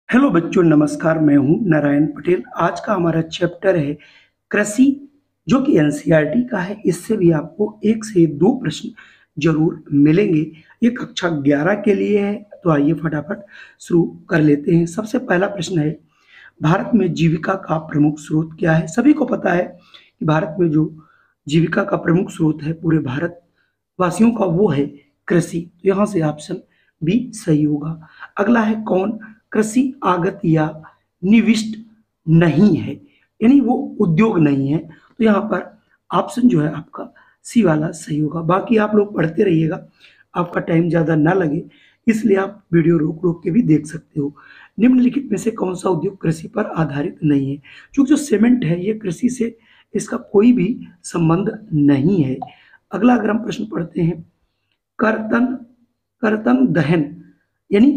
Hello बच्चों, नमस्कार। मैं हूं नारायण पटेल। आज का हमारा चैप्टर है कृषि, जो कि एनसीईआरटी का है। इससे भी आपको 1 से 2 प्रश्न जरूर मिलेंगे। ये कक्षा 11 के लिए है। तो आइए फटाफट शुरू कर लेते हैं। सबसे पहला प्रश्न है, भारत में जीविका का प्रमुख स्रोत क्या है? सभी को पता है कि भारत में जो जीविका का प्रमुख स्रोत है पूरे भारत वासियों का, वो है कृषि। तो यहाँ से ऑप्शन बी सही होगा। अगला है, कौन कृषि आगत या निविष्ट नहीं है, यानी वो उद्योग नहीं है। तो यहाँ पर ऑप्शन जो है आपका सी वाला सही होगा। बाकी आप लोग पढ़ते रहिएगा, आपका टाइम ज्यादा ना लगे, इसलिए आप वीडियो रोक रोक के भी देख सकते हो। निम्नलिखित में से कौन सा उद्योग कृषि पर आधारित नहीं है? क्योंकि जो सीमेंट है ये कृषि से इसका कोई भी संबंध नहीं है। अगला अगर हम प्रश्न पढ़ते हैं, कर्तन कर्तन दहन यानी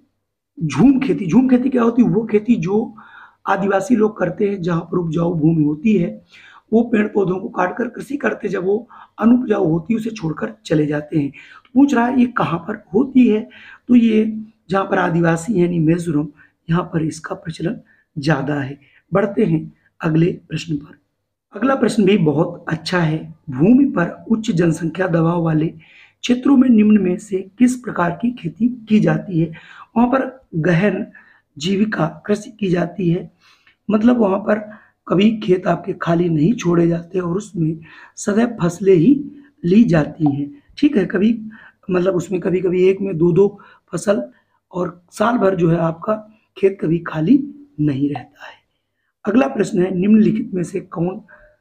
झूम खेती क्या होती है? वो खेती जो आदिवासी लोग करते हैं, जहां पर उपजाऊ भूमि होती है, वो पेड़ पौधों को काटकर कृषि करते, जब वो अनुपजाऊ होती है उसे छोड़कर चले जाते हैं। तो पूछ रहा है ये कहाँ पर होती है? तो ये जहाँ पर आदिवासी यानी मिजोरम, यहाँ पर इसका प्रचलन ज्यादा है। बढ़ते हैं अगले प्रश्न पर। अगला प्रश्न भी बहुत अच्छा है। भूमि पर उच्च जनसंख्या दबाव वाले क्षेत्रों में निम्न में से किस प्रकार की खेती की जाती है? वहां पर गहन जीविका कृषि की जाती है। मतलब वहां पर कभी खेत आपके खाली नहीं छोड़े जाते और उसमें सदैव फसलें ही ली जाती हैं। ठीक है, कभी मतलब उसमें कभी कभी एक में दो दो फसल, और साल भर जो है आपका खेत कभी खाली नहीं रहता है। अगला प्रश्न है, निम्नलिखित में से कौन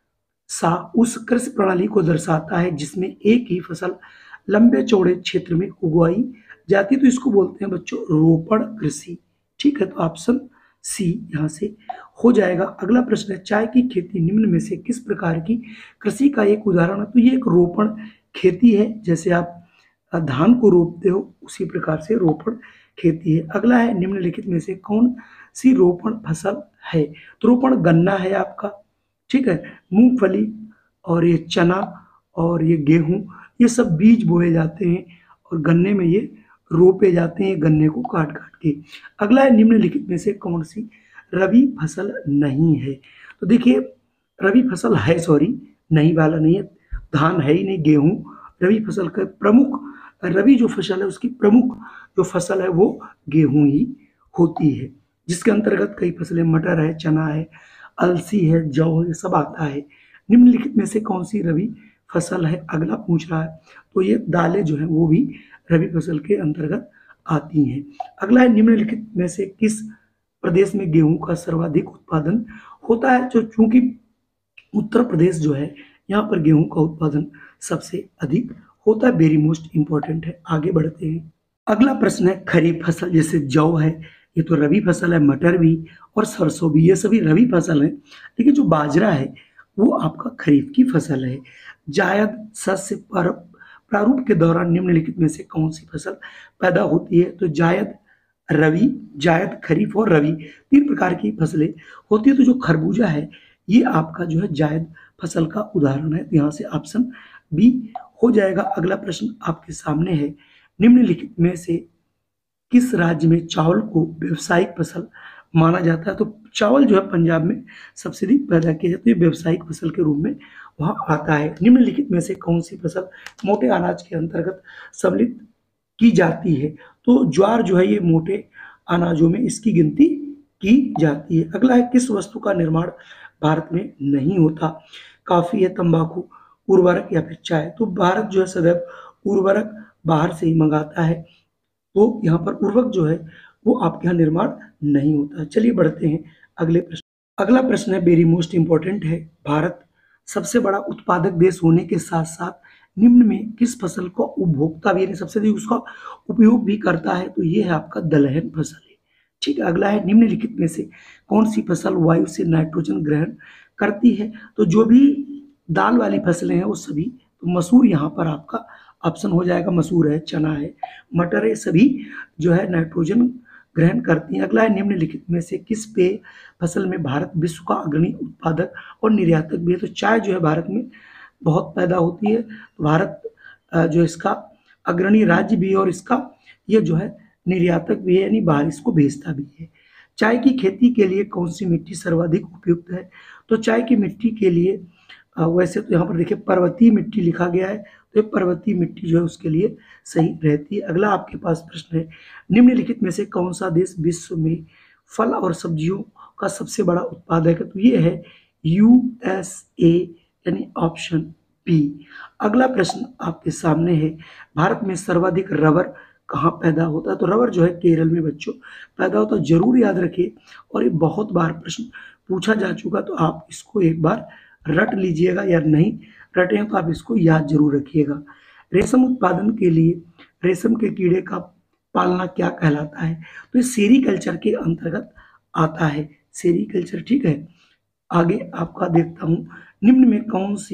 सा उस कृषि प्रणाली को दर्शाता है जिसमें एक ही फसल लंबे चौड़े क्षेत्र में उगाई जाती है? तो इसको बोलते हैं बच्चों रोपण कृषि। ठीक है, तो ऑप्शन सी यहाँ से हो जाएगा। अगला प्रश्न है, चाय की खेती निम्न में से किस प्रकार की कृषि का एक उदाहरण है? तो ये एक रोपण खेती है। जैसे आप धान को रोपते हो उसी प्रकार से रोपण खेती है। अगला है, निम्नलिखित में से कौन सी रोपण फसल है? तो रोपण गन्ना है आपका। ठीक है, मूंगफली और ये चना और ये गेहूं, ये सब बीज बोए जाते हैं और गन्ने में ये रोपे जाते हैं, गन्ने को काट काट के। अगला है, निम्नलिखित में से कौन सी रबी फसल नहीं है? तो देखिए, रबी फसल है, सॉरी, नहीं वाला नहीं है, धान है ही नहीं, गेहूं रबी फसल का प्रमुख, रबी जो फसल है उसकी प्रमुख जो फसल है वो गेहूं ही होती है, जिसके अंतर्गत कई फसलें मटर है, चना है, अलसी है, जौ है, सब आता है। निम्नलिखित में से कौन सी रबी फसल है? अगला पूछ रहा है। तो ये दालें जो है वो भी रबी फसल के अंतर्गत आती हैं। अगला है, निम्नलिखित में से किस प्रदेश में गेहूं का सर्वाधिक उत्पादन होता है? जो चूंकि उत्तर प्रदेश जो है, यहाँ पर गेहूं का उत्पादन सबसे अधिक होता है। वेरी मोस्ट इंपॉर्टेंट है। आगे बढ़ते हैं। अगला प्रश्न है, खरीफ फसल जैसे जौ है, ये तो रबी फसल है, मटर भी और सरसों भी, ये सभी रबी फसल है। लेकिन जो बाजरा है वो आपका खरीफ की फसल है। जायद शस्य प्रारूप के दौरान निम्नलिखित में से कौन सी फसल पैदा होती है? तो जायद रबी, जायद खरीफ और रबी, 3 प्रकार की फसलें होती है। तो जो खरबूजा है ये आपका जो है जायद फसल का उदाहरण है। तो यहाँ से ऑप्शन बी हो जाएगा। अगला प्रश्न आपके सामने है, निम्नलिखित में से किस राज्य में चावल को व्यावसायिक फसल माना जाता है? तो चावल जो है पंजाब में सबसे अधिक पैदा किया जाता है, तो ये व्यावसायिक फसल के रूप में वहां आता है। निम्नलिखित में से कौन सी फसल मोटे अनाज के अंतर्गत सम्मिलित की जाती है? तो ज्वार जो है ये मोटे अनाजों में इसकी गिनती की जाती है। अगला है, किस वस्तु का निर्माण भारत में नहीं होता? काफी है, तंबाकू, उर्वरक या फिर चाय? तो भारत जो है सदैव उर्वरक बाहर से ही मंगाता है, तो यहाँ पर उर्वरक जो है वो आपके यहाँ निर्माण नहीं होता है। चलिए बढ़ते हैं अगले प्रश्न। अगला प्रश्न है, वेरी मोस्ट इंपॉर्टेंट है। भारत सबसे बड़ा उत्पादक देश होने के साथ साथ निम्न में किस फसल को उपभोक्ता भी, यानी सबसे अधिक उसका उपयोग भी करता है? तो ये है आपका दलहन फसल है। ठीक है, अगला है, निम्नलिखित में से कौन सी फसल वायु से नाइट्रोजन ग्रहण करती है? तो जो भी दाल वाली फसलें हैं वो सभी, तो मसूर यहाँ पर आपका ऑप्शन हो जाएगा, मसूर है, चना है, मटर है, सभी जो है नाइट्रोजन ग्रहण करती हैं। अगला है, निम्नलिखित में से किस पेय फसल में भारत विश्व का अग्रणी उत्पादक और निर्यातक भी है? तो चाय जो है भारत में बहुत पैदा होती है, तो भारत जो इसका अग्रणी राज्य भी है और इसका ये जो है निर्यातक भी है, यानी बाहर इसको भेजता भी है। चाय की खेती के लिए कौन सी मिट्टी सर्वाधिक उपयुक्त है? तो चाय की मिट्टी के लिए वैसे तो यहाँ पर देखिए पर्वतीय मिट्टी लिखा गया है, तो ये पर्वतीय मिट्टी जो है उसके लिए सही रहती है। अगला आपके पास प्रश्न है, निम्नलिखित में से कौन सा देश विश्व में फल और सब्जियों का सबसे बड़ा उत्पादक है? तो ये है यूएसए, यानी ऑप्शन बी। अगला प्रश्न आपके सामने है, भारत में सर्वाधिक रबर कहाँ पैदा होता है? तो रबर जो है केरल में बच्चों पैदा होता है, जरूर याद रखिए। और ये बहुत बार प्रश्न पूछा जा चुका, तो आप इसको एक बार रट लीजिएगा, या नहीं रटे हैं तो आप इसको याद जरूर रखिएगा। रेशम उत्पादन के लिए रेशम के कीड़े का पालना क्या कहलाता है? तो ये सेरीकल्चर के अंतर्गत आता है, सेरीकल्चर, ठीक है। आगे आपका देखता हूं, निम्न में कौन सी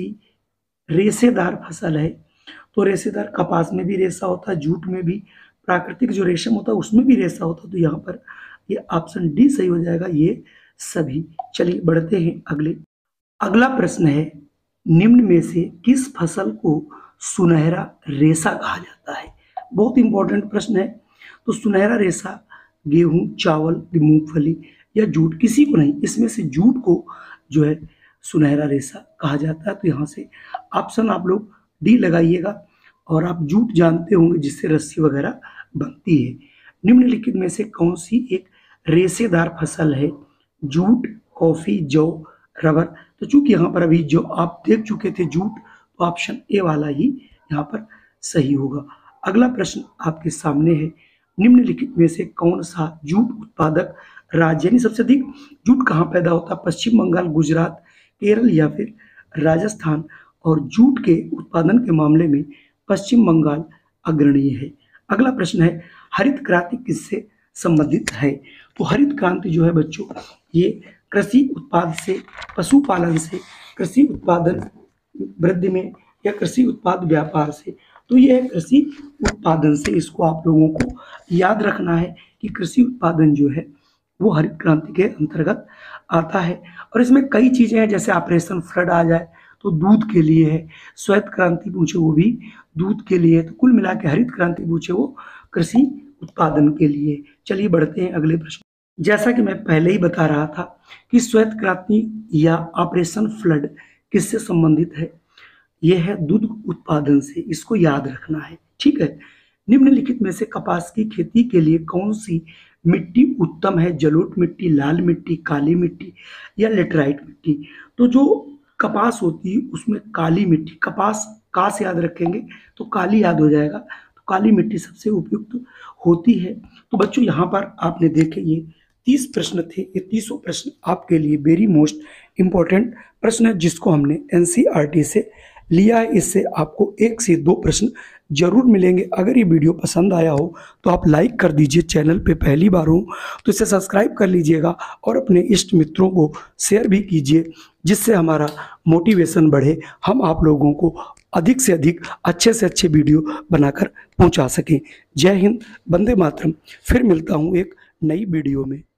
रेशेदार फसल है? तो रेशेदार, कपास में भी रेशा होता है, जूट में भी, प्राकृतिक जो रेशम होता है उसमें भी रेशा होता है, तो यहाँ पर ये ऑप्शन डी सही हो जाएगा, ये सभी। चलिए बढ़ते हैं अगले। अगला प्रश्न है, निम्न में से किस फसल को सुनहरा रेशा कहा जाता है? बहुत इंपॉर्टेंट प्रश्न है। तो सुनहरा रेशा गेहूं, चावल, मूंगफली या जूट, किसी को नहीं, इसमें से जूट को जो है सुनहरा रेशा कहा जाता है। तो यहाँ से ऑप्शन आप लोग डी लगाइएगा। और आप जूट जानते होंगे जिससे रस्सी वगैरह बनती है। निम्नलिखित में से कौन सी एक रेशेदार फसल है? जूट, कॉफी, जौ, रबर। तो चूंकि यहाँ पर अभी जो आप देख चुके थे जूट, तो ऑप्शन ए वाला ही यहाँ पर सही होगा। अगला प्रश्न आपके सामने है, निम्नलिखित में से कौन सा जूट उत्पादक राज्य, यानी सबसे अधिक जूट कहाँ पैदा होता है? पश्चिम बंगाल, गुजरात, केरल या फिर राजस्थान? और जूट के उत्पादन के मामले में पश्चिम बंगाल अग्रणीय है। अगला प्रश्न है, हरित क्रांति किससे संबंधित है? तो हरित क्रांति जो है बच्चों, ये कृषि उत्पाद से, पशुपालन से, कृषि उत्पादन वृद्धि में, या कृषि उत्पाद व्यापार से। तो यह है कृषि उत्पादन से, इसको आप लोगों को याद रखना है कि कृषि उत्पादन जो है वो हरित क्रांति के अंतर्गत आता है। और इसमें कई चीजें हैं, जैसे ऑपरेशन फ्लड आ जाए तो दूध के लिए है, श्वेत क्रांति पूछे वो भी दूध के लिए है। तो कुल मिला के हरित क्रांति पूछे वो कृषि उत्पादन के लिए। चलिए बढ़ते हैं अगले प्रश्न। जैसा कि मैं पहले ही बता रहा था कि श्वेत क्रांति या ऑपरेशन फ्लड किससे संबंधित है? यह है दूध उत्पादन से, इसको याद रखना है, ठीक है। निम्नलिखित में से कपास की खेती के लिए कौन सी मिट्टी उत्तम है? जलोढ़ मिट्टी, लाल मिट्टी, काली मिट्टी या लेटराइट मिट्टी? तो जो कपास होती है उसमें काली मिट्टी, कपास का से याद रखेंगे तो काली याद हो जाएगा, तो काली मिट्टी सबसे उपयुक्त होती है। तो बच्चों यहाँ पर आपने देखे ये 30 प्रश्न थे, ये 30 प्रश्न आपके लिए वेरी मोस्ट इम्पोर्टेंट प्रश्न है, जिसको हमने एनसीईआरटी से लिया है। इससे आपको 1 से 2 प्रश्न जरूर मिलेंगे। अगर ये वीडियो पसंद आया हो तो आप लाइक कर दीजिए, चैनल पे पहली बार हो तो इसे सब्सक्राइब कर लीजिएगा और अपने इष्ट मित्रों को शेयर भी कीजिए, जिससे हमारा मोटिवेशन बढ़े, हम आप लोगों को अधिक से अधिक अच्छे से अच्छे वीडियो बनाकर पहुंचा सकें। जय हिंद, वंदे मातरम। फिर मिलता हूं एक नई वीडियो में।